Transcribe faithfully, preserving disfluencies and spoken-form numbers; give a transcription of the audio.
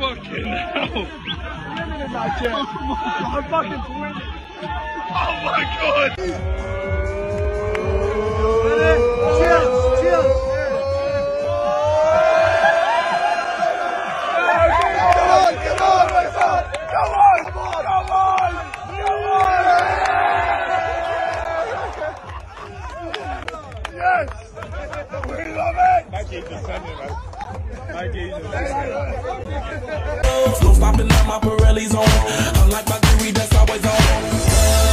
Fucking hell. I'm fucking winning. Oh my god. Chill, chill. No stopping at my Pirelli's on. Unlike my theory that's always on.